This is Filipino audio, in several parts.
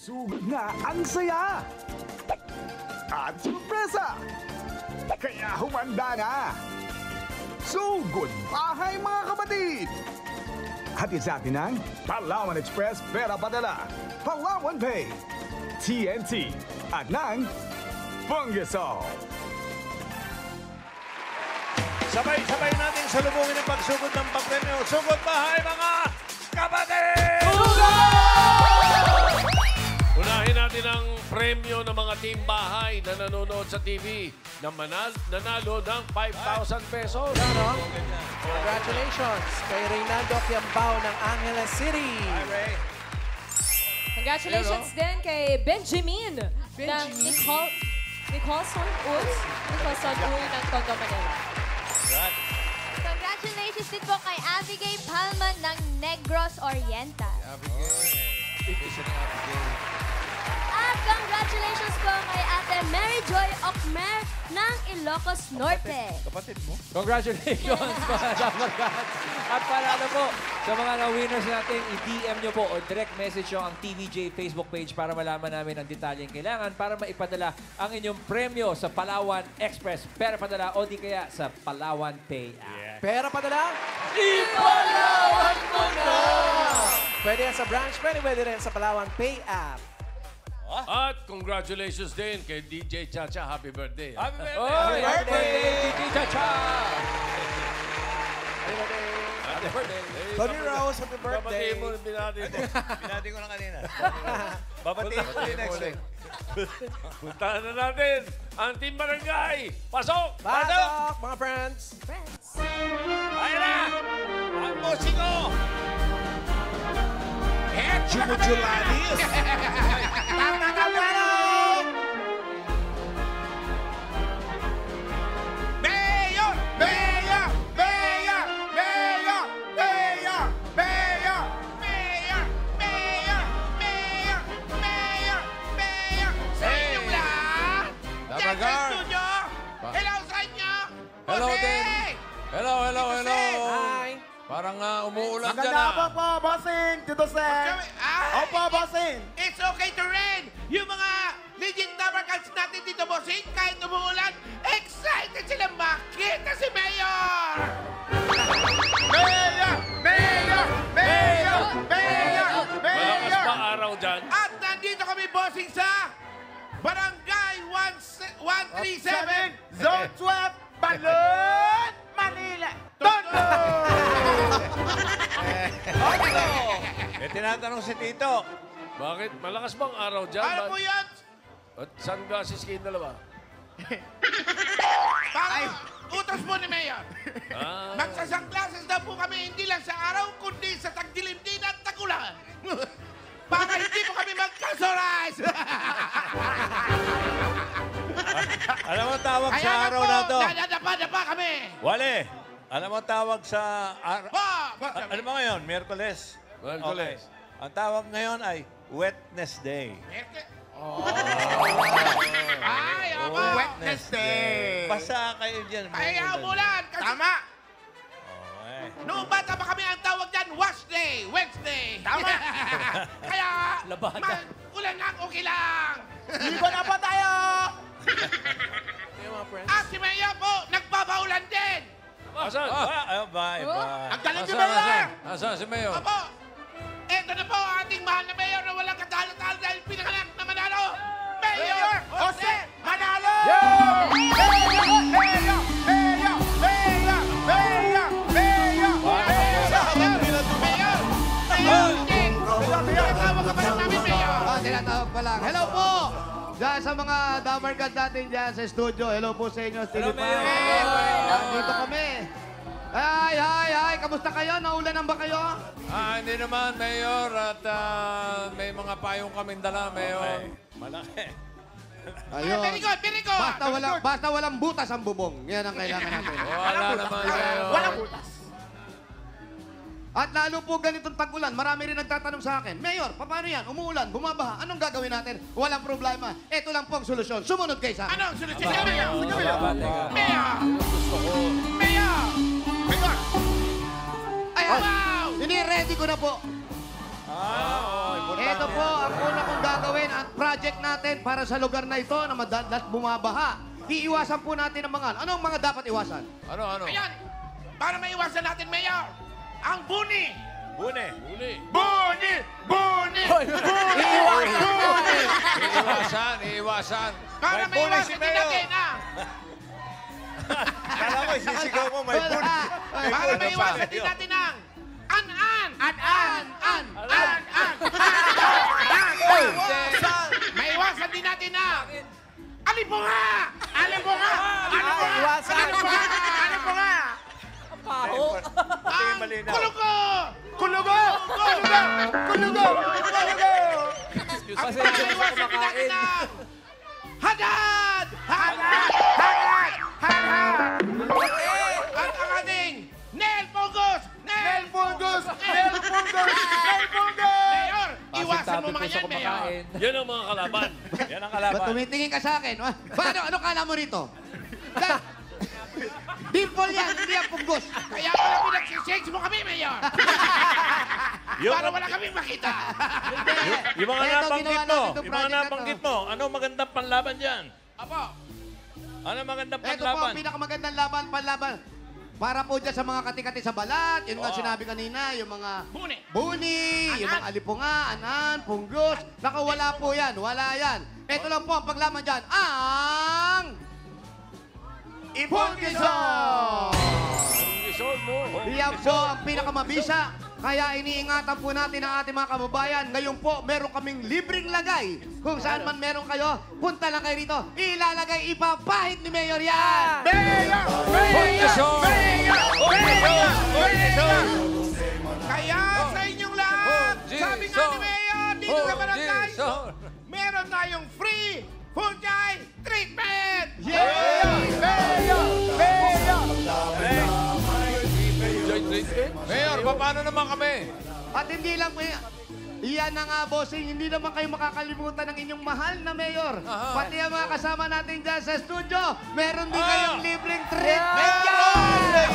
Sugod na ang saya! At sorpresa! Kaya humanda na! Sugod bahay mga kapatid! Hatid sa atin ng Palawan Express Pera Padala, Palawan Pay, TNT at ng Bungesol. Sabay-sabay natin salubungin ang pagsugod ng pagpremyo. Sugod bahay mga kapatid! Unahin natin ang premyo ng mga team bahay na nanonood sa TV na nanalo ng 5,000 pesos. Congratulations kay Reynaldo Quiambao ng Angeles City. Hi, Ray. Congratulations din kay Benjamin ng Nicholson Uls ng Tondo, Manila. Congratulations din po kay Abigail Palman ng Negros Oriental. At congratulations po kay Ate Mary Joy Ocmer ng Ilocos Norte. Kapatid mo? Congratulations mga Damarcats! At para ano po, sa mga na-winners natin, i-DM nyo po o direct message nyo ang TVJ Facebook page para malaman namin ang detalyeng kailangan para maipadala ang inyong premyo sa Palawan Express Pera Padala o di kaya sa Palawan Pay app. Pera padala? Ipalawan mo na! Pwede yan sa branch, pwede rin sa Palawan Pay app. At congratulations din kay DJ Chacha. Happy birthday. Happy birthday, DJ Chacha! Happy birthday. Tony Rose, happy birthday. Babatiin mo, binati mo. Binati ko na kanina. Babatiin ko din next week. Puntahan na natin ang Team Barangay. Pasok! Pasok, mga friends. Ayun na! Ang musiko! Chumuchulanis! Mayor! Mayor! Mayor! Mayor! Mayor! Mayor! Mayor! Mayor! Mayor! Mayor! Mayor! Sa inyong lahat! Diyan sa studio! Hello sa inyo! Hello Jose! din. Hello. Hi. Parang umuulan dyan Maganda po, bossing! Tito Sen! Opo, bossing! It's okay to rain! Yung mga legend Damarcats natin dito, bossing, kahit umuulan, excited silang makita si Mayor! Mayor! Mayor! Mayor! Mayor! Malakas pa araw dyan. At nandito kami, bossing, sa Barangay 137, Zone 12, Balon, Manila! Tondo! Eh, tinatanong si Tito. Bakit? Malakas bang araw dyan? Ano po yan? At sunglasses kayong dalawa? Parang utos po ni Mayor. Magsasunglasses na po kami hindi lang sa araw, kundi sa tagdilim din at tagulan. Para hindi po kami magkasorize. Alam mo tawag sa araw na to? Nadadapa kami. Wale, alam mo tawag sa araw... Pa! Ano ba ngayon? Miyerkules? Miyerkules. Okay. Ang tawag ngayon ay Wednesday. Ay, ako. Wednesday. Basa kayo dyan. Kaya umulan. Tama. Okay. Noong bata pa kami ang tawag dyan, wash day, Wednesday. Tama. Kaya, ulan lang, okay lang. Iba na pa tayo! Hey, mga friends. At si Mayor po, nagpapaulan din. Asan? Bye. Ang galing si Mayor. Asan si Mayor? Opo. Eto na po ang ating mahal na Mayor na walang katalo-talo dahil pinanganak na manalo. Mayor Jose Manalo! Tinatawag pa lang. Hello po! Diyan sa mga Damarcats natin dyan sa studio. Hello po sa inyo. Hello, Mayor! Dito kami. Hi! Kamusta kayo? Naulanan ba kayo? Hindi naman, Mayor. At may mga payong kaming dala, Mayor. Malaki. Ayun. Very good. Basta walang butas ang bubong. Yan ang kailangan natin. Wala naman, Mayor. Walang butas. At lalo po ganitong tag-ulan, marami rin nagtatanong sa akin, Mayor, paano yan? Umuulan, bumabaha, anong gagawin natin? Walang problema. Ito lang po ang solusyon. Sumunod kayo sa akin. Anong solusyon? Sige, Mayor. Teka. Mayor! Ay, Wow! ini-ready ko na po. Ito po ang una kong gagawin. At project natin para sa lugar na ito na madalas bumabaha. Iiwasan po natin ang mga... Ano ang mga dapat iwasan? Ano? Ayan, para maiwasan natin, Mayor, ang buni. Bune. Buni! Iiwasan. Para May bune si maiwasan din Mayor. natin ang... Kala ko, sisigaw mo, may bune. May Para bune pa. maiwasan din natin ang... An-an! Maiwasan din natin ang... Alipunga! Iwasan. Paho. Pati malinaw. Kulugo! Pasensya na sa kumakain. Hadad! At ang ating Nel Pongos! Mayor, iwasan mo mga yan, Mayor. Yan ang mga kalaban. Yan ang Ba't kalaban. tumitingin ka sa akin? Ano kala mo rito? Dimple yan, hindi yan punggos. Kaya pala pinagsishakes mo kami, Mayor. Yung- Para wala kaming makita. Yung mga Ito, nabanggit ginawa mo, natin itong yung mga project na nabanggit to. mo, ano magandang panlaban dyan? Apo, Ano magandang Ito po panlaban? ang pinakamagandang panlaban. Para po dyan sa mga kati-kati sa balat, yun nga Oo. sinabi kanina, yung mga buni. buni, yung mga alipunga, anan, punggos. Naku, wala po yan, wala yan. Ito lang po ang paglaman dyan, ang... Ipongkison! Isolve mo. Yan po ang pinakamabisa. Kaya iniingatan po natin ang ating mga kababayan. Ngayon po, meron kaming libreng lagay. Kung saan man meron kayo, punta lang kayo rito. Ilalagay, ipapahid ni Mayor yan! Kaya sa inyong lahat, sabi nga ni Mayor, dito sa barangay, meron tayong free fungi treatment! Mayor, paano naman kami? At hindi lang po iyan na nga, bossing, hindi naman kayo makakalimutan ng inyong mahal na mayor. Pati ang mga kasama natin dyan sa studio, meron din kayong libreng treatment yan!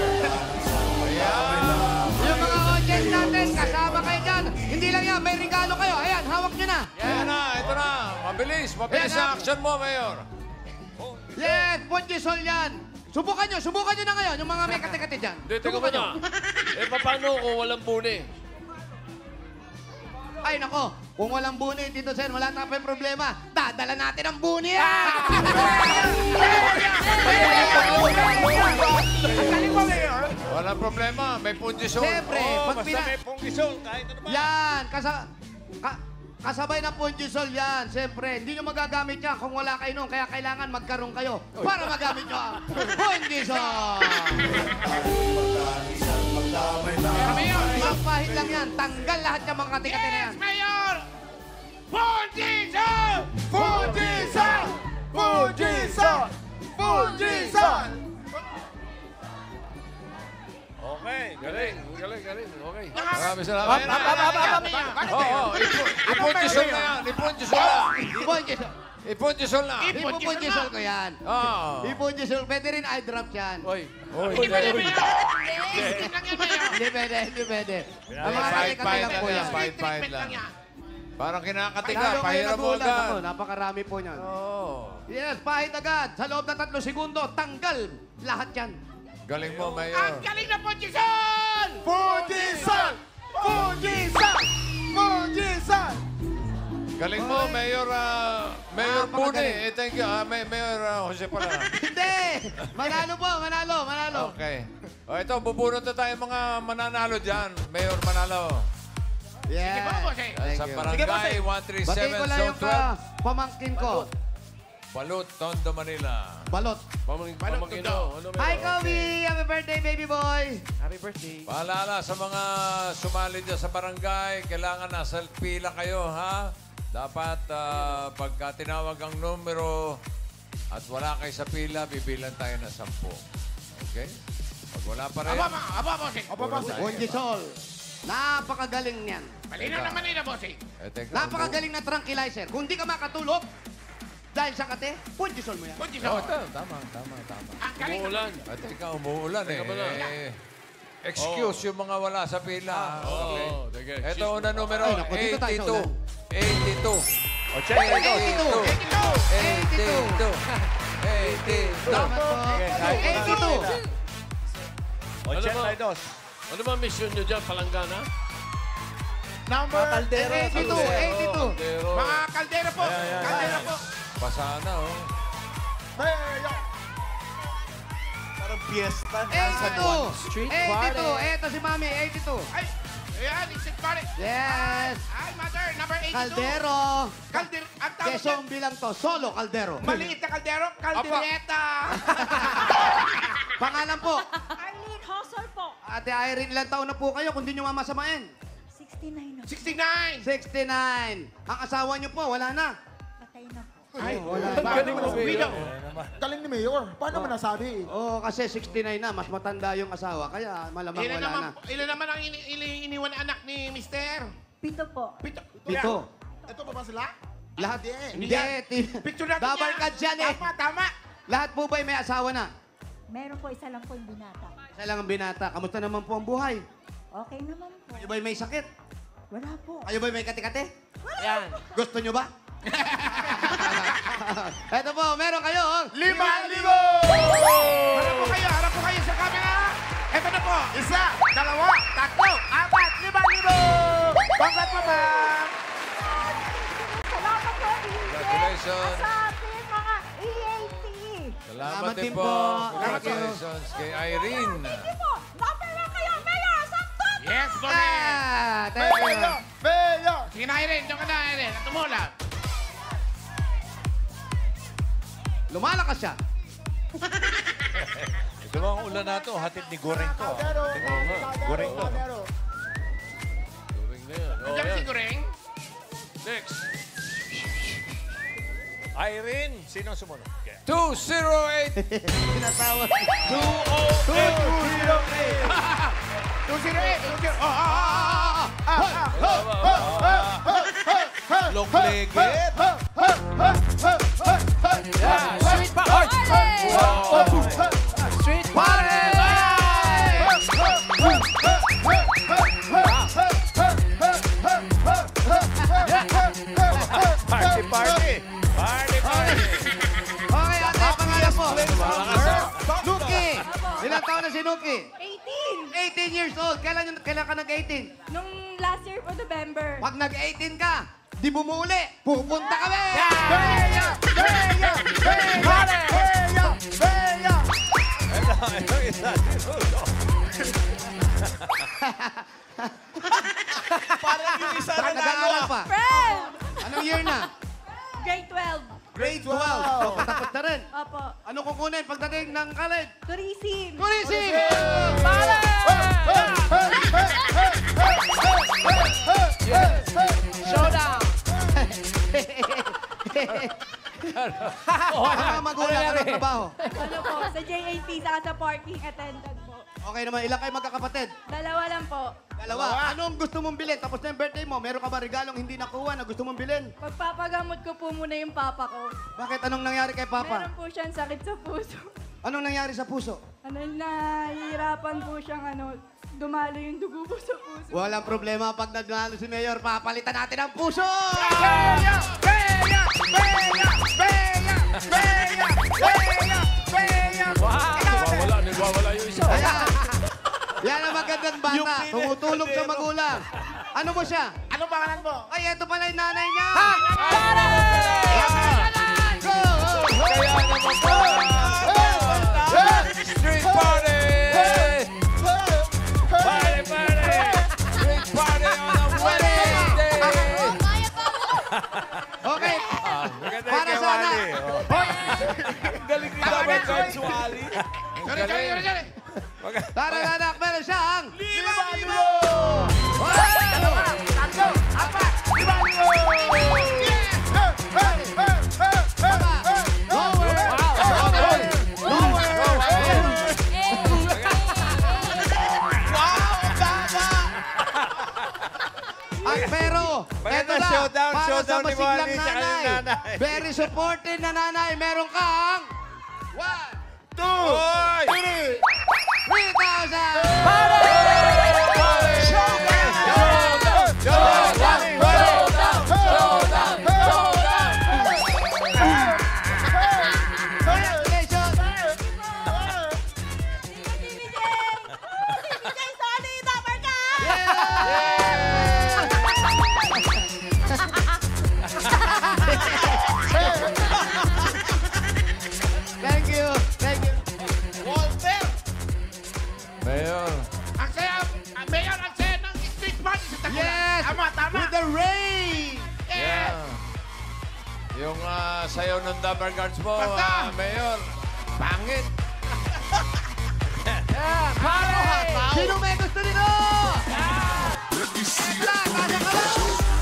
Yung mga audience natin, kasama kayo dyan. Hindi lang yan, may regalo kayo. Ayan, hawak nyo na. Ayan na, ito na. Mabilis Ayan na. ang action mo, Mayor. Yes, Ponjisol yan. Subukan nyo na ngayon, yung mga may kati-kati dyan. Hindi, teka Subukan muna. nyo. Paano kung walang buni? Ay, nako, kung walang buni dito, sir, wala na pa yung problema. Dadala natin ang buni yan! Walang problema, may punjisol. Siyempre, pag Basta may punjisol, kahit ano ba. Yan, kasabay ng Ponjisol yan. Siyempre, hindi nyo magagamit yan kung wala kayo nun. Kaya kailangan magkaroon kayo para magamit nyo ang Ponjisol. Pero Mayor, Magpahid lang yan. Tanggal lahat yung mga kati-kati na yan. yes, Mayor! Fungisol! Okay, galing. Okay. Maraming salamat. Ipunjisol na yan. Ipunjisol na. Ponjisol. Ipunjisol na. Ipupunjisol ko yan. Oo. Ipunjisol. Pwede rin eye drop yan. Oy. Hindi pwede, Mayor. Treatment lang yan, Mayor. Hindi pwede. Ang mga Pahid kati-kati lang po lang yan. yan. Pahid Treatment lang. lang yan. Parang kinakati ka. Lalo kayo Pahiram mo nagulat ako. agad. Napakarami po niyan. Oo. Yes, pahid agad. Sa loob ng 3 segundo, tanggal lahat yan. Galing mo, Ang Mayor. galing na Fungisol! Galing mo, Mayor. Mayor Napakagaling. Pune. Thank you. Mayor Jose pala. Hindi! Manalo po, manalo. Okay. O ito, bubunot na tayo mga mananalo dyan. Mayor Manalo. Yeah. Sige po, bossing. Thank Sa you. barangay Batiin 137 ko lang Zone yung 12. pamangkin ko. Balut, Tondo, Manila. Balot. Pamangkino. Ano Hi, Kobe! Happy birthday, baby boy! Happy birthday. Paalala sa mga sumali dyan sa barangay, kailangan nasa pila kayo, ha? Dapat pagka tinawag ang numero at wala kayo sa pila, bibilan tayo na 10. Okay? Pag wala pa rin, Bossing. Ponjisol. Napakagaling niyan. Malinaw naman nila, Bossing. teka, Napakagaling na tranquilizer. Kung di ka makatulog, dahil sa kate, Ponjisol mo yan. Fungisol. Tama. Ang galing na Umuulan. Teka, umuulan Teka pala. Excuse yung mga wala sa pila. Oo, teka. Ito una numero, Ay, naku, dito tayo sa 82. 82. O 82. 82. Dapat po. 82. Ano ba mission nyo dyan, Palanggana? Number Kaldero. 82. Pero, Mga kaldero po. Kaldero po. Pasana, oh. Mayor. Parang fiesta. 82. Street 82. party. Eto si Mami, 82. Ay, ayan, isip pare. Yes. Ay, mother, number 82. Kaldero. Kaldero. Ang tawag Quezon dyan, bilang to, solo kaldero. maliit na kaldero, kaldereta. Pangalan po. Arlene Hosor po. Ate Irene, ilang taon na po kayo kung di nyo mamasamain? 69 na. 69. 69. Ang asawa nyo po, wala na. Patay na po. Ay, wala na. Galing mo, Widow. Galing ni Mayor. Paano mo nasabi? Oo, kasi 69 na, mas matanda yung asawa, kaya malamang Ilan wala naman, na. ilan naman ang iniwan na anak ni Mister? Pito po. Pito. Dito. Ito pa ba sila? Lahat. Hindi Hindi. yan. Picture natin Dabar yan. ka dyan eh. Tama, tama. Lahat po ba'y may asawa na? Meron po, isa lang po yung binata. Isa lang ang binata. Kamusta naman po ang buhay? Okay naman po. Kayo ba'y may sakit? Wala po. Kayo ba'y may kati-kati? Yan. Gusto nyo ba? Eto po, meron kayo. 5,000! Harap po kayo sa camera. Ito na po. 1, 2, 3, 4, 5,000! Congrats po, ma'am! Salamat po, Congratulations. Sa ating mga EAT. Salamat din po. Thank you. Congratulations kay Irene. Hindi po. Number one kayo, Mayor. Saktot! Yes, correct. Thank you. Mayor! Sige na, Irene. Diyan ka na, Irene. At tumula. Lumalakas siya. Ito ang ulan na ito, hatid ni Goreng to. Caldero! Goreng to. Caldero! tuwing na yan. Oh, Diyan si yan. Goreng. Next. Irene, sino ang sumunod? 208. Tinatawag. 208. Long legged. Street party! Street party! Party, party. Party, party. Okay, ate, pangalan po. Nuki. Ilang taon na si Nuki? 18. 18 years old. Kailan ka nag-18? Nung last year po, November. Pag nag-18 ka, di bumuli. Pupunta kami! Mayor! Mayor! Mayor! Mayor! Ito isa. Parang yung isa Saka na nag-aaral pa. Friend! Anong year na? Grade 12. Grade 12. So, patapos na rin. Opo. Ano kukunin pagdating ng college? Tourism. Tourism! Showdown! Ano mga magulang? Ano ang trabaho? Ano po, sa JAT, saka sa parking attendant po. Okay naman, ilang kayo magkakapatid? Dalawa lang po. Dalawa. Anong gusto mong bilhin? Tapos na yung birthday mo, meron ka ba regalong hindi nakuha na gusto mong bilhin? Pagpapagamot ko po muna yung papa ko. Bakit? Anong nangyari kay Papa? Meron po siyang sakit sa puso. Anong nangyari sa puso? Nahihirapan po siyang dumalo yung dugo po sa puso. Walang problema pag nagnalo si Mayor, papalitan natin ang puso! Mayor! Mayor! Mayor! Mayor! Mayor! Mayor! Mayor! Nagwawala yung isa. Ayan. Yan ang magandang bata. Tumutulong sa magulang. Ano mo siya? Ano pangalan mo? Ay, eto pala yung nanay niya. Go! Kaya naman po. Street party. Party, party. Street party on a Wednesday. Okay. Maganda Para kay sa anak. Wally. Galing ni Dabar Guards Wally. Sorry. Para sa anak, meron siyang 5,000. Pero, eto na, showdown, para showdown sa ni masiglang Wally tsaka yung nanay. Very supportive na nanay, meron kang 1, 2, 3,000! Yung sayaw ng Dapper Guards mo, Basta! Mayor. Pangit. Sino may gusto nito? Extra, kaya ka ba?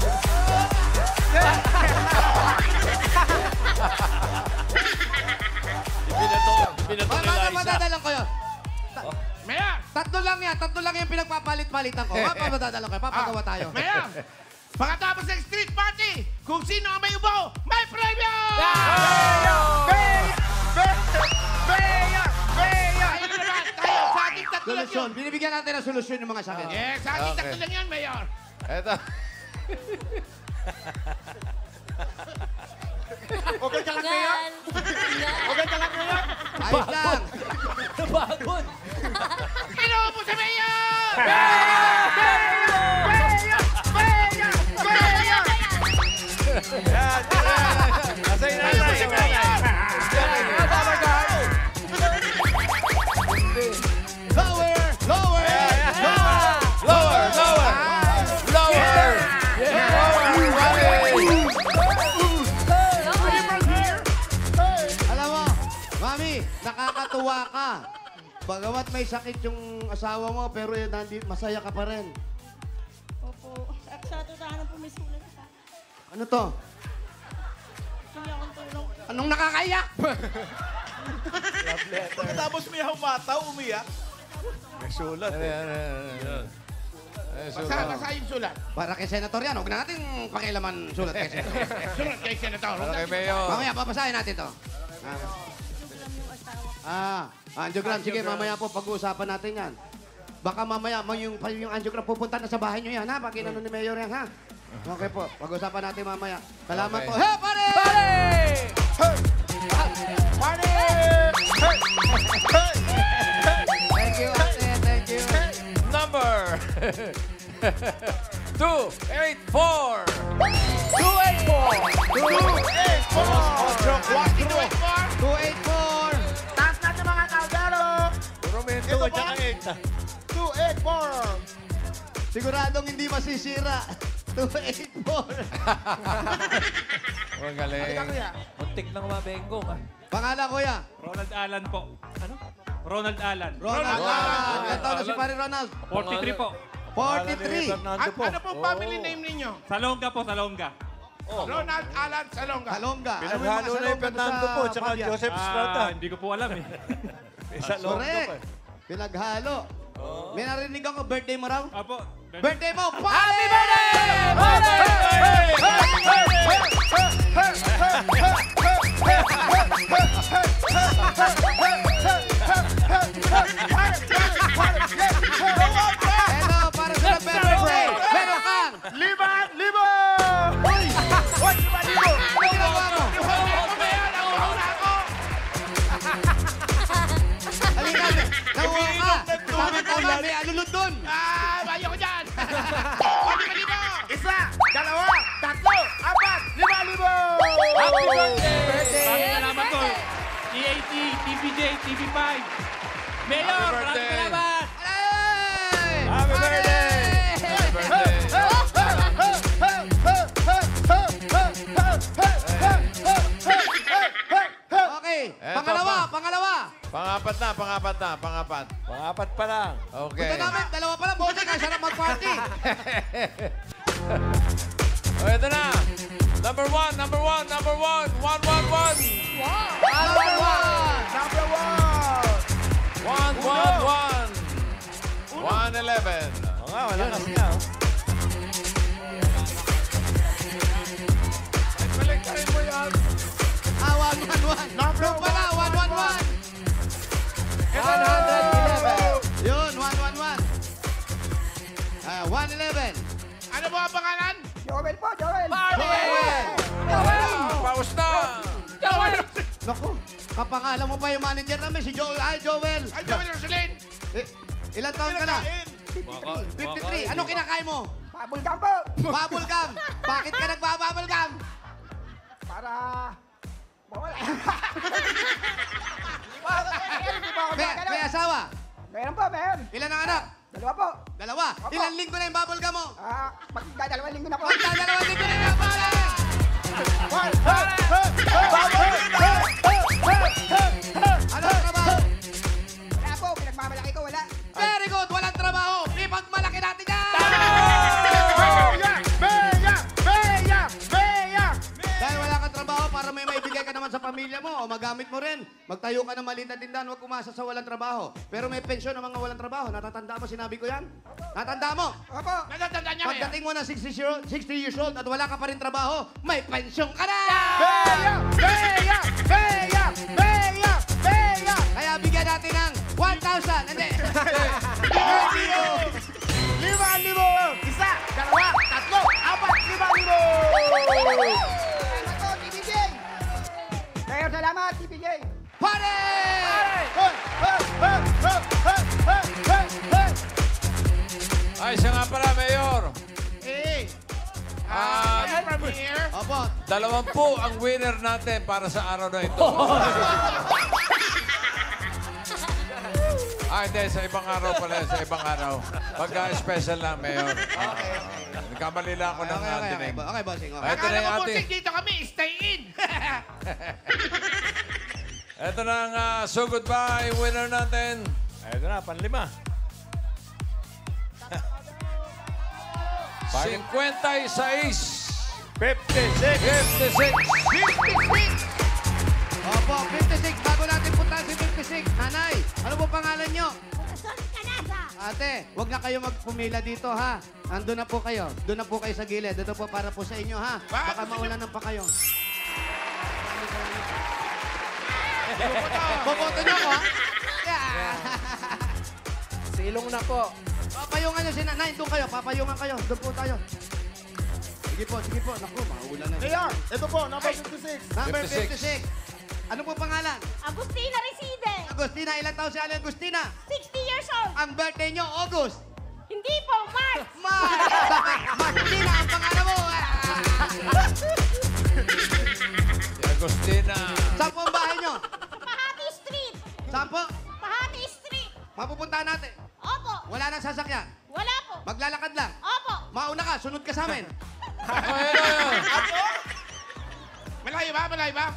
Binato ni Liza. Madadalang ko yun. Mayor! Tatlo lang yan pinagpapalit-palitan ko. Madadalang ko, papagawa tayo. Mayor! Pagkatapos ng street party, kung sino ang may ubo, may premyo! Tayo naman, tayo, sa ating tatlo lang yun. Solusyon. Binibigyan natin ng solusyon yung mga sakit. Yes, sa ating Okay. tatlo lang yun, Mayor. Eto. Tingal. Tingal. Ayos lang. Napagod. Inuupo sa Mayor! Nasa inanay. Lower! Lower! Lower! Alam mo, Mami, nakakatuwa ka. Bagamat may sakit yung asawa mo, pero masaya ka pa rin. Opo. Sa totohanan po may sulat ka. Ano to? Hindi akong tulong. Anong nakakaiyak? Tapos may humataw, umiyak. May sulat Basa yung sulat. Para kay Senator yan, huwag na natin pakialaman sulat kay Senator. Sulat kay Senator. Okay, Mayor. Mamaya, babasahin natin to. Angiogram. Sige, mamaya po pag-uusapan natin yan. Baka mamaya, yung angiogram pupunta na sa bahay nyo yan, ha? Pag inano ni Mayor yan, ha? Okay po, pag-uusapan natin mamaya. Salamat Okay. po. Hey, pare! Party! Thank you, ate. Thank you. Number 284. 284. Taas natin mga kaldero! Puro mento at saka 284! Siguradong hindi masisira. 284. Ang galing. Muntik nang mabenggong. Pangalan, kuya? Ronald Alan po. Ano? Ronald Alan. Ronald Alan. Ilan taon na si pare Ronald? 43 po. 43. Ano pong family name ninyo? Salonga po, Salonga. Ronald Alan Salonga. Salonga. Ano Pinaghalo na yung Fernando po, tsaka Joseph Estrada. Hindi ko po alam eh. Isa long Correct. Pinaghalo. May narinig ako, birthday mo raw? Apo. Birthday mo! Happy birthday! Hello, para sa birthday! Meron kang! 5,000! Uy! Uy, 5,000! Ano ginagawa mo? Halika, nakuha ka! Tama-tama, may alulod dun! Bayo ko dyan! Isa, dalawa, tatlo, apat, 5,000! Happy birthday! Maraming salamat po. TAT, TVJ, TV5. Mayor, maraming salamat. Hey! Happy birthday! Happy birthday. Okay, Eto pangalawa. Pangapat na. Pangapat pa lang. Okay. Punta namin, dalawa pa lang, bossing, ang sarap mag-party. O, ito na. Number one. 111. Number one! 111. Oo nga, wala kasi nga. Baliktarin mo yan. 111. Number pala, 111. 111. Yun, 111. 111. Ano po ang pangalan? Joel po, Joel! Paus na. Naku, kapangalan mo pa yung manager namin, si Joel. Ay, Joel. Ay, Joel Rosalyn! Ilan taon ka na? 53. Ano kinakain mo? Bubble gum po! Bubble gum. Bakit ka nagbabubble gum? Para... Mawala. May asawa? Meron po, meron. Ilan ang anak? Dalawa po. Dalawa. Opo. Ilan linggo na yung bubble gum mo? Magdadalawang linggo na po. Magdadalawang linggo na yung bubble gum. may maibigay ka naman sa pamilya mo o magamit mo rin, magtayo ka ng maliit na tindahan, huwag umasa sa walang trabaho. Pero may pensyon ng mga walang trabaho. Natatanda mo, sinabi ko yan? Natanda mo? Opo. Natatanda niya, Mayor. Pagdating mo na 60 years old at wala ka pa rin trabaho, may pensyon ka na! Beya! Beya! Beya! Beya! Kaya bigyan natin ng 1,000. Hindi. 5,000! Isa, dalawa, tatlo, apat, 5,000! Mayor, salamat, TPJ. Pare! Ay, siya nga pala, Mayor. Eh, from here. Opo. 20 ang winner natin para sa araw na ito. Hindi. Sa ibang araw pala. Sa ibang araw. Pagka-special lang, Mayor. Nagkamali lang ako ng dinig. Okay, bossing. Okay. Ito na Akala yung ko po, ating... dito kami, stay in. Ito na ang so goodbye winner natin. Ito na, panlima. 56. 56. 56. Opo, 56. Bago natin punta si 56. Nanay, ano po pangalan nyo? Ate, wag na kayo magpumila dito, ha? Andun na po kayo. Doon na po kayo sa gilid. Dito po para po sa inyo, ha? Baka maulanan pa kayo. Boboto nyo ako, ha? Silong na po. Papayungan nyo si Nanay. Doon kayo. Papayungan kayo. Doon po tayo. Sige po, sige po. Naku, maulan na. Mayor, ito po, number 56. Number 56. 56. Ano po pangalan? Agustina Reside. Agustina. Ilang taon si Ali Agustina? 60 years old. Ang birthday nyo, August. Hindi po, March. Martina ang pangalan mo. Si Agustina. Saan po ang bahay nyo? Pahati Street. Saan po? Pahati Street. Mapupuntahan natin. Opo. Wala nang sasakyan. Wala po. Maglalakad lang. Opo. Mauna ka, sunod ka sa amin. Malayo ba? Malayo ba?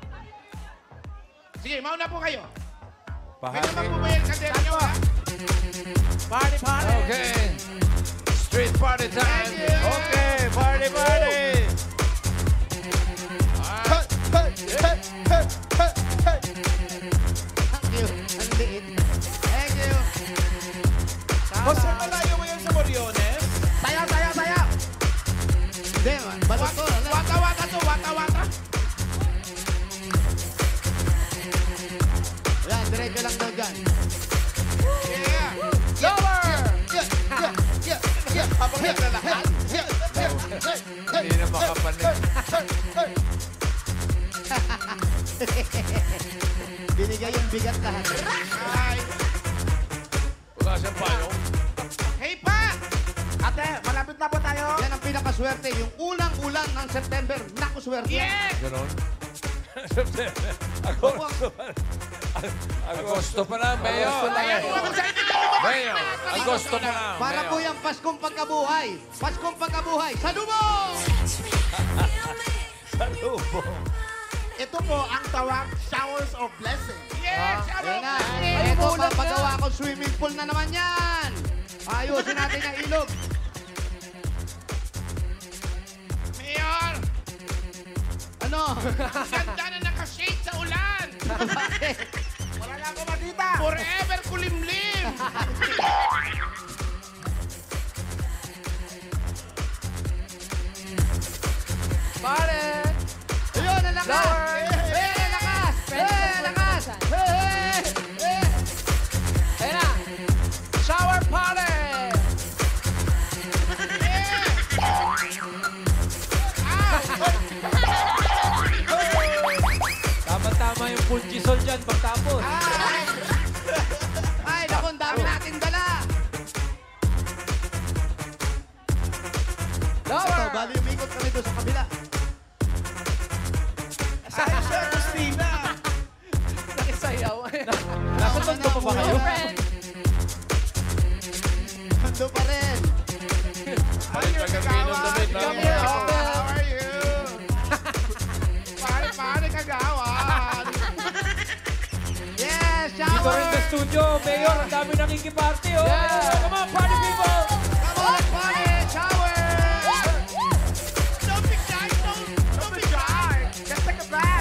Sige, mauna po kayo. May naman po ba yung kandera nyo, ha? Party, party! Okay. Street party time. Okay, party, party. Thank you. Ang liit. Thank you. Jose, malayo mo yun sa Moriones? Sayaw, sayaw, sayaw! Hindi, balot to. Wata-wata to, wata-wata. Yan, diretso lang daw dyan. Yeah! Lower! Habang naglalakad. Hindi na makapanig. Binigay yung bigat lahat. Ay! Wala siyang payong. Hey, pa! Ate, malapit na po tayo. Yan ang pinakaswerte. Yung ulang-ulan ng September. Naku, swerte. Yes! Ganon. Opo. Agosto pa na, Mayor. Ayan, huwag sa inyo! Mayor, Agosto pa na. Para Mayor. po yung Paskong Pagkabuhay. Paskong Pagkabuhay. Salubong! Ito po ang tawag Showers of Blessing. Yes! Yan na. Ito, papagawa ko swimming pool na naman yan. Ayusin natin ang ilog. Mayor! Ano? Ganda na nakashade sa ulan! Bakit? Wala na ako makita! Forever kulimlim! Party! Ayun, ang lakas! Ang lakas! Ang lakas! Ayan na! Shower party! Tama-tama yung punjisol dyan pagtapos. Ay, naku, ang dami nating dala. Ito, bali umikot kami doon sa kabila. Ay, siya, Christina. Nakisayaw. Nasa tondo pa ba kayo? Ando pa rin. Ay, taga-Pino damit. Come here, Opel! How are you? Pare, kagawan! Yes, Dito shower! rin sa studio, Mayor, ang dami nakikiparty, oh! Yeah. Come on, party people! Come on, party! Shower! Don't be shy! Don't be shy! Just take a bath.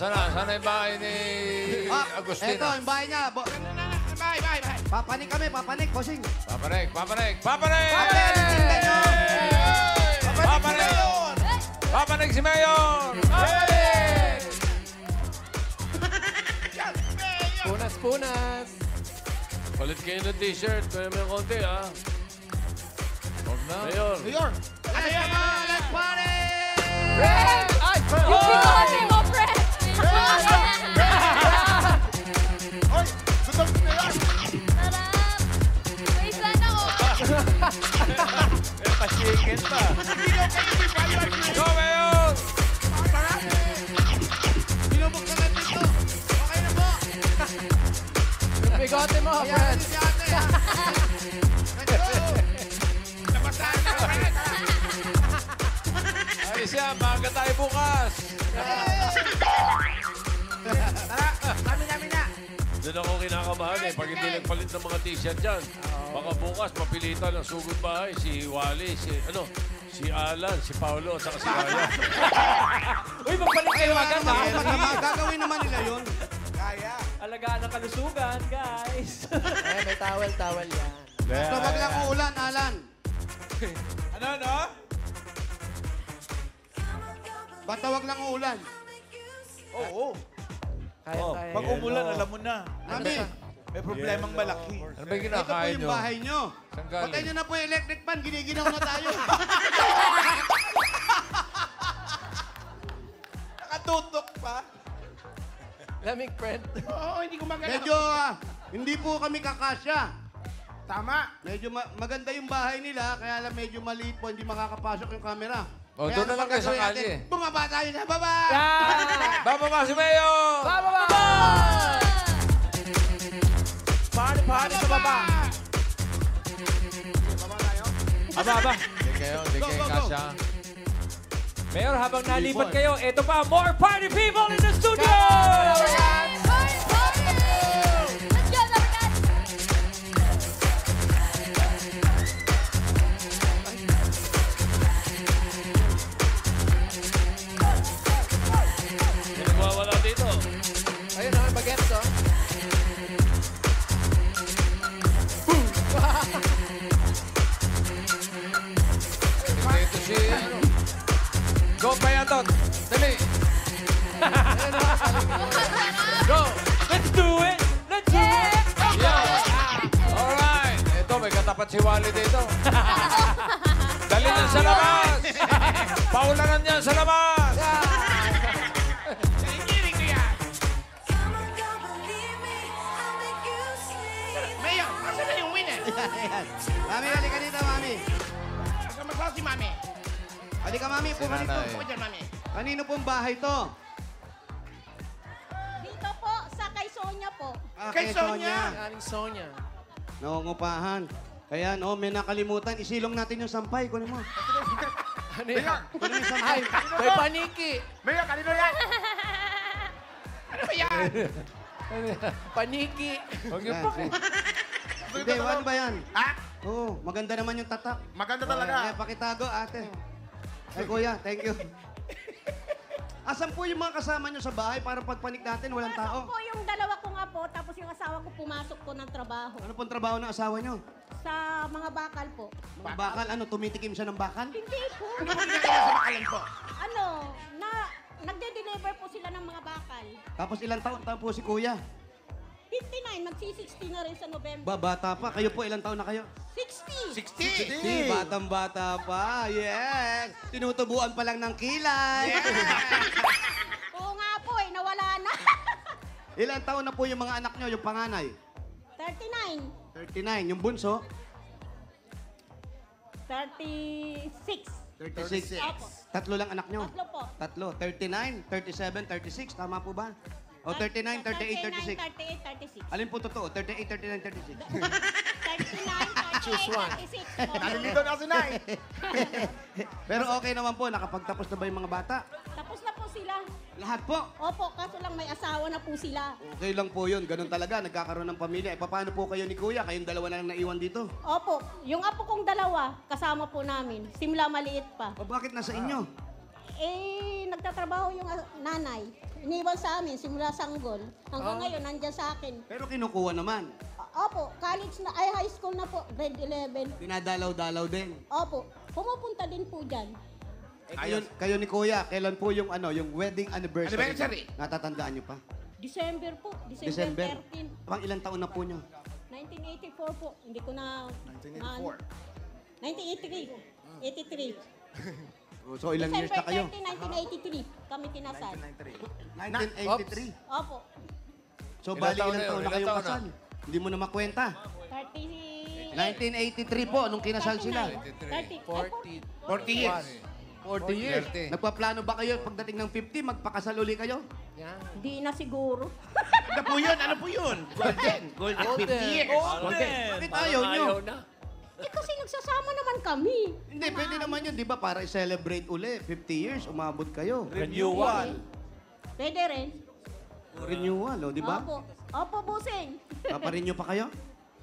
Sana yung bahay ni Eto, Agustina. yung bahay niya. Bye. Papanik kami, papanik, bossing. Papanik! Papanik, tingnan nyo. Papanik! Papanik si Mayor! Punas. Palit kayo ng t-shirt. Kaya may konti, ha? Huwag na. Mayor. Let's party! Yung bigote mo, Fred! Oy, gutom ko na yan. Sarap! May sana ko. May pa-chicken pa. Go, Mayor! Binubog ka na dito. Okay na po. Yung bigote mo, Fred. Si ate. Let's go. Ayos yan, maaga tayo bukas. Kami na. Doon ako kinakabahan eh. Pag hindi nagpalit ng mga t-shirt dyan. Baka bukas mapilitan ng sugod bahay. Si Wally, si Alan, si Paolo, at saka si Raya. Uy, magbalik kayo agad, ha? Gagawin naman nila yun. Alagaan ng kalusugan, guys. May towel yan. Basta wag lang uulan, Alan. Ano? Basta wag lang uulan. Oo. Kaya. Pag umulan, alam mo na. Mami, May problemang malaki. Ano ba yung ito po kinakain yung nyo? bahay nyo. Saan galing? Patay nyo na po yung electric fan. Giniginaw na tayo. Nakatutok pa. Lamig, Fred. Oo, hindi ko maganda. Medyo, hindi po kami kakasya. Tama. Medyo maganda yung bahay nila, kaya lang medyo maliit po, hindi makakapasok yung camera. O, Kaya doon na ano lang kayo sa gagawin natin? kalye. Bumaba tayo na, baba! Bababa si Mayor! Party sa baba. Aba. Hindi kayo Go. kasya. Mayor, habang nalipat kayo, eto pa, more party people in the studio! Let's go, Labagat! May nagwawala dito. Ayun na, bagets, oh. Ito si... Go, Payatot! Dali! Go! Let's do it! Let's do it! Yeah! Alright! Ito, may katapat si Wally dito. Dali niyan sa labas! Paulanan niyan sa labas! Sinigiring ko yan. Mayor, asa na yung winner? Mami, halika dito, Mami. Asa masal si Mami? Halika, Mami, po Nanay. dito. Ako dyan, Mami. Kanino pong bahay to? Dito po, sa kay Sonia po. Kay Sonia. Aling Sonia. Nangungupahan. Kaya, no, may nakalimutan. Isilong natin yung sampay. Kunin mo. Ano yan? Kunin mo yung sampay. May paniki. Mayor, kanino yan? Ano ba yan? Paniki. Huwag niyo pa. Hindi, ano ba yan? Ha? Oo, maganda naman yung tatak. Maganda talaga. Pakitago, ate. Ay, kuya, thank you. Asan po yung mga kasama nyo sa bahay para pagpanik natin, walang tao? Pasok po yung dalawa ko nga po, tapos yung asawa ko pumasok po ng trabaho. Ano pong trabaho ng asawa nyo? Sa mga bakal po. Mga bakal, ano, tumitikim siya ng bakal? Hindi po. Ano mo ginagawa sa bakalan po? Ano, nagde-deliver po sila ng mga bakal. Tapos ilang taon po si kuya? 59, magsi-60 na rin sa November. Bata pa. Kayo po, ilang taon na kayo? 60! 60. Di, batang-bata pa. Yes! Tinutubuan pa lang ng kilay. Oo nga po nawala na. Ilang taon na po yung mga anak nyo, yung panganay? 39. 39. Yung bunso? 36. 36. Opo. Tatlo lang anak nyo? Tatlo po. Tatlo. 39, 37, 36. Tama po ba? O 39, 38, 36. 38, 36. Alin po totoo? 38, 39, 36. 39, 38, Choose one. 36 po. Nalilito na si Nay. Pero okay naman po. Nakapagtapos na ba yung mga bata? Tapos na po sila. Lahat po. Opo, kaso lang may asawa na po sila. Okay lang po yun. Ganun talaga. Nagkakaroon ng pamilya. Paano po kayo ni Kuya? Kayong dalawa na lang naiwan dito. Opo, yung apo kong dalawa, kasama po namin. Simula maliit pa. O bakit nasa inyo? Nagtatrabaho yung nanay. Iniwan sa amin, simula sanggol. Hanggang ngayon, nandyan sa akin. Pero kinukuha naman. Opo, college na, high school na po, grade 11. Dinadalaw-dalaw din. Opo, pumupunta din po dyan. Kayo ni Kuya, kailan po yung wedding anniversary? Anniversary. Natatandaan niyo pa? December po, December 13. Pang ilang taon na po niyo? 1984 po, hindi ko na... 1983. 83. So ilang years na kayo? December 13, 1983, kami kinasal. 1983. Opo, So Ilang bali taon ilang na yun? taon na Ilang kayong taon na? kasal? Hindi mo na makwenta. 30... 1983 po, nung kinasal sila. 40. 40 years. 40 years. Nagpaplano ba kayo pagdating ng 50, magpakasal uli kayo? Di na siguro. Ano po yun? Ano po yun? Golden. Golden. 50 years. Bakit ayaw nyo? Kasi nagsasama naman kami. Hindi, pwede naman yun, di ba? Para i-celebrate uli. 50 years, umabot kayo. Renewal. Pwede rin. Renewal, oh, di ba? Opo. Opo, busing. Paparenew pa kayo?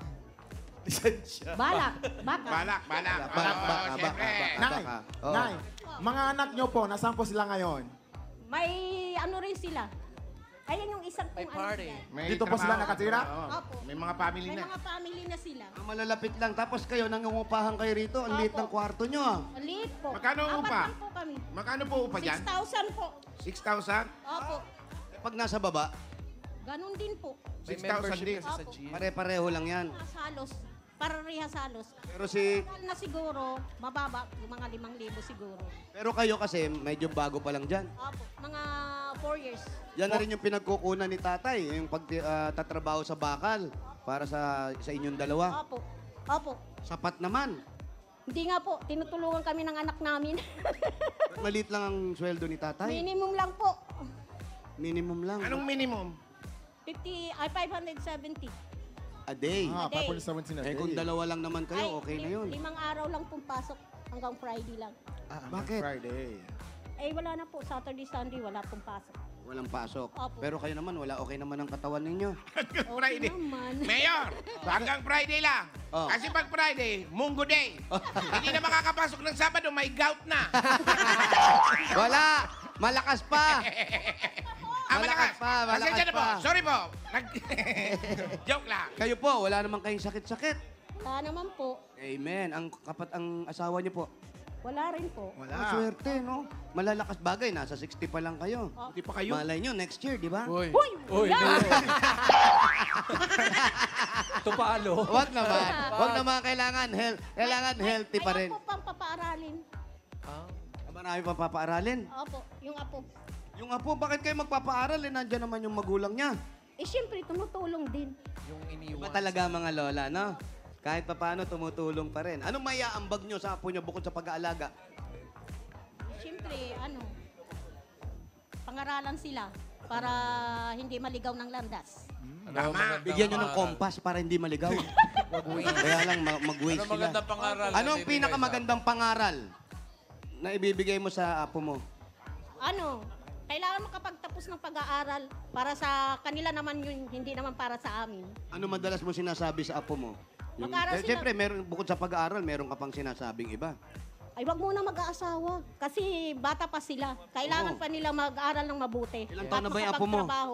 Balak. Baka. Balak. Siyempre. Nay, Oo. Nay, mga anak nyo po, nasaan po sila ngayon? May ano rin sila. Ayan yung isang May kung party. ano May Dito po sila trabaho. nakatira? Oo. Opo. May mga family May na. mga family na sila. Malalapit lang. Tapos kayo, nangungupahan kayo rito. Ang liit Opo. ng kwarto nyo, ah. Liit po. Magkano ang upa? 4 lang po kami. Magkano po upa dyan? 6,000 po. 6,000? Opo. Pag nasa baba, Ganun din po. 6,000 din. Sa Opo. gym. pare-pareho lang yan. Halos. Parehas halos. Pero si... Mahal na siguro, mababa, yung mga 5,000 siguro. Pero kayo kasi, medyo bago pa lang dyan. Opo. Mga 4 years. Yan na rin yung pinagkukunan ni tatay, yung pagtatrabaho sa bakal para sa inyong dalawa. Opo. Opo. Sapat naman. Hindi nga po, tinutulungan kami ng anak namin. Maliit lang ang sweldo ni tatay. Minimum lang po. Minimum lang. Anong minimum? 570. A day. A day. 517 na Eh kung dalawa lang naman kayo, okay na yun. 5 araw lang pong pasok hanggang Friday lang. Bakit? Friday. Eh wala na po, Saturday, Sunday, wala pong pasok. Walang pasok. Opo. Pero kayo naman, wala okay naman ang katawan ninyo. Hanggang Okay Friday. naman. Mayor, hanggang Friday lang. Oh. Kasi pag Friday, Munggo Day. Hindi na makakapasok ng Sabado, may gout na. Wala! Malakas pa! Malakas. Malakas Pasensya na po. pa. Sorry po. Joke lang. Kayo po, wala naman kayong sakit-sakit. Wala naman po. Amen. Ang asawa niyo po. Wala rin po. Ang swerte, no? Malalakas bagay, nasa 60 pa lang kayo. Hindi pa kayo. Malay nyo, next year, di ba? Uy. Uy! Tupalo. Wag naman. Wag naman, kailangan healthy pa rin. Ayaw po pang papaaralin. Marami pa papaaralin. Opo, yung apo. Yung apo, bakit kayo magpapaaral? Eh, nandyan naman yung magulang niya. Eh siyempre, tumutulong din. Yung Iba iniwan. talaga mga lola, no? Kahit pa paano, tumutulong pa rin. Anong maiaambag nyo sa apo nyo bukod sa pag-aalaga? Siyempre, pangaralan sila para hindi maligaw ng landas. Tama. Bigyan nyo ng kompas para hindi maligaw. Kaya lang, mag-waste Ano sila. magandang pangaral? Ano ang na bibigay pinakamagandang pangaral na ibibigay mo sa apo mo? Kailangan makapagtapos ng pag-aaral para sa kanila naman yun, hindi naman para sa amin. Ano madalas mo sinasabi sa apo mo? Mag-aaral sila. Siyempre, bukod sa pag-aaral, meron ka pang sinasabing iba. Ay, wag muna mag-aasawa. Kasi bata pa sila. Kailangan pa nila mag-aaral ng mabuti. Ilang taon na Tapos ba yung sa apo mo? pagtrabaho.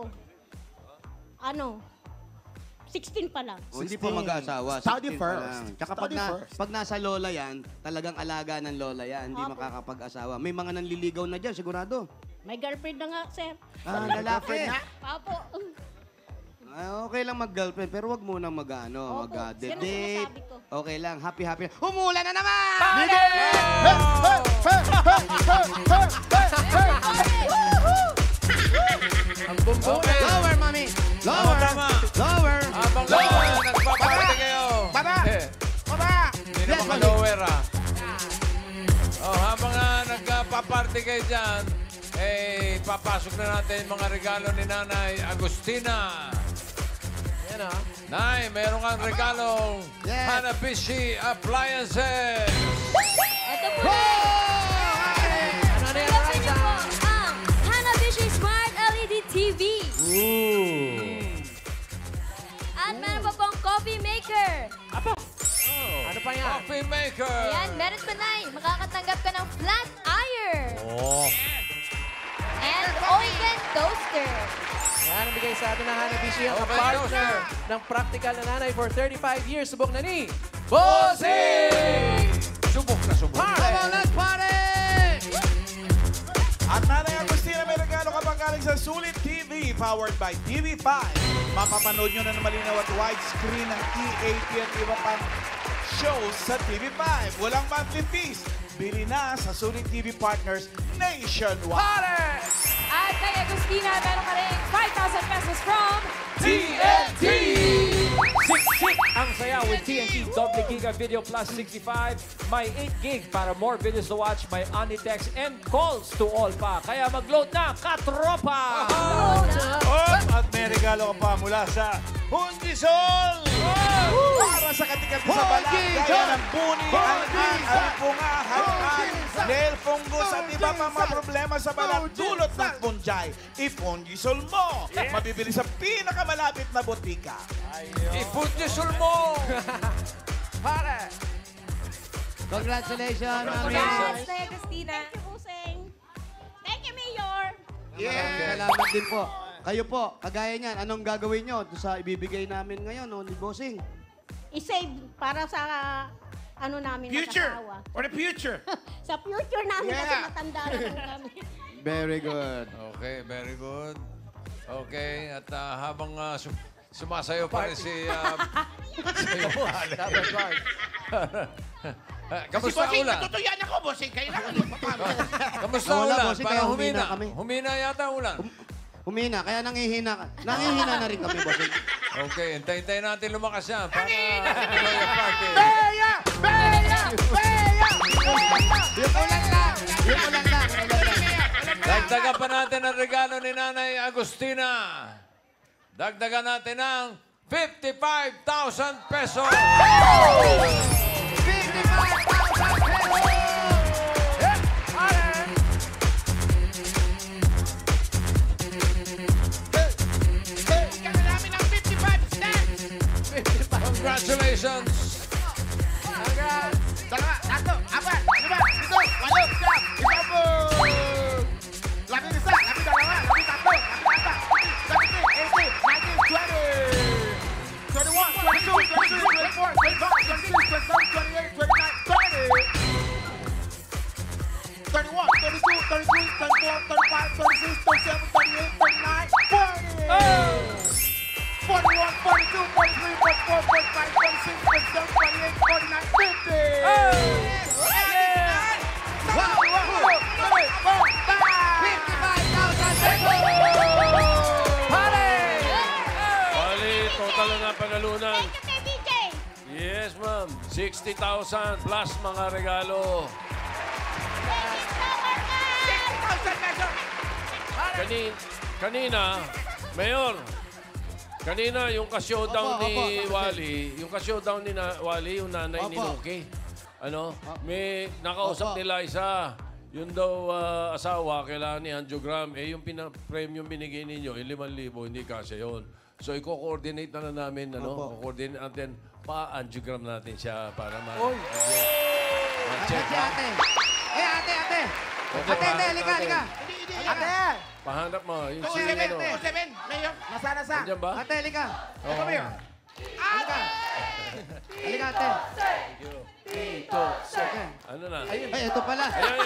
16 pa lang. O, hindi pa mag-aasawa. Study 16 pa first. lang. Tsaka Study first. pag nasa lola yan, talagang alaga ng lola yan. Hindi Opo. makakapag-asawa. May mga nanliligaw na dyan, sigurado. May girlfriend na nga, sir. Lalaki. Apo. Okay lang mag-girlfriend, pero wag muna Opo. mag-date. Yan ang sinasabi ko. Okay lang, happy. Umulan na naman! Ang bumbong. Lower, mami! Lower! Tama. Lower! Habang nagpaparty kayo. Baba! Baba! Hindi na maka-lower, ah. Habang nagpaparty kayo dyan, papasok na natin mga regalo ni Nanay Agustina. Yan Nay, meron kang regalong Yes. Hanabishi Appliances. Ito po Tanggapin niyo po ang Hanabishi Smart LED TV. At meron pa pong coffee maker. Ano pa yan? Coffee maker. Ayan, meron pa na. Makakatanggap ka ng flat iron. sa atin na Hanabishi ang partner ng practical na nanay for 35 years. Subok na ni Bossing! Subok na subok. Come on, let's party! At Nanay Agustina, may regalo ka pang galing sa Sulit TV, powered by TV5. Mapapanood nyo na malinaw at widescreen ng E80 at iba pang shows sa TV5. Walang monthly fees. Bili na sa Sulit TV Partners nationwide. At kay Agustina, meron ka rin 5,000 pesos from TNT! Siksik ang saya with TNT Double Giga Video Plus 65. May 8 gig para more videos to watch. May only text and calls to all pa. Kaya mag-load na, katropa! At may regalo ka pa mula sa Hundisol! Para sa katikat sa balat, gaya ng buni, ang alipunga, halian, nail fungus at iba pang mga problema sa balat dulot ng fungi. I-Fundisol mo! Mabibili sa pinakamalapit na botika. I-Fundisol mo! Pare! Congratulations, Mami. Congrats kay Agustina. Thank you, Busing. Thank you, Mayor. Salamat din po. Kayo po, kagaya niyan, anong gagawin nyo sa ibibigay namin ngayon, ni Bossing? I-save para sa ano namin Future! mag-asawa. For the future! Sa future namin kasi matanda na po kami. Very good. Okay, very good. Okay, at habang sumasayo pa rin si kamusta Bossing, ulan? natutuyan ako, Bossing. Kailangan mo papamit. Kamusta Wala, ulan? bossing, Para kaya humina. humina kami. Humina yata ulan. Humina, kaya nangihina ka. Nangihina na rin kami, Bossing. Okay, hintayin natin lumakas yan para tuloy ang party. Beya! Beya! Beya! Yung ulan lang! Yung ulan lang! Dagdagan pa natin ang regalo ni Nanay Agustina. Dagdagan natin ng 55,000 pesos. 55,000 pesos! Kailangan namin ng 55 cents! Congratulations! Dalawa, tatlo, apat, lima, pito, walo, siyam, isabog! Labi isa, labi dalawa, labi tatlo, labi apat, 17, 18, 19, 20! 21, 22, 23, 24, 25, 26, 27, 28, 29, 30! 31, 32, 33, 34, 35, 36, 37, 38, 39, 40! 41, 42, 43, 44, 45, 46, 47, 48, 49, 50! Wow! 55,000 pesos! Pare! Bali, total na panalunan. Thank you, kay BJ. Yes, ma'am. 60,000 plus mga regalo. Kanina, Mayor, kanina yung ka-showdown Opo, ni opo. Wally, yung ka-showdown ni Wally, yung nanay ni Opo. Nuki. Ano? May nakausap Opo. nila isa. Yun daw asawa, kailangan ni angiogram. Eh, yung premium binigay ninyo, 5,000, hindi kasi yun. So, i-coordinate na namin, ano? Coordinate natin, pa-angiogram natin siya para Oy! Ate, check ate! Ate! Ate, halika! Ate! Pahanap mo. Yung si, 27, ano. 27, Mayor. Nasa? Nandiyan ba? Ate, halika! Oo. Halika! Halika, ate! Ano na? Ay, ito pala! Ayan.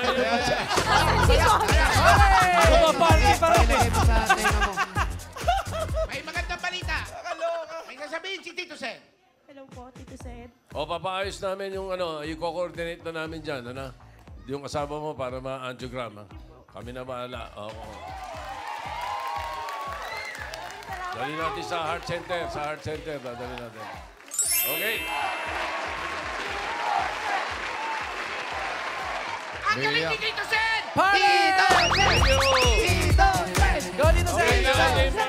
Party para Ilagay mo sa tenga mo. May magandang balita. May sasabihin si Tito Sen. Hello po, Tito Sed. O, papaayos namin yung ano, i-coordinate na namin dyan, ano? Yung kasama mo para ma-angiogram, ha? Kami na bahala. Oo. Dali natin sa heart center. Sa heart center, dali natin. Okay. Ang galing ni Tito Sen! Party! Tito Sen! Tito Sen! Go dito sa Okay na, game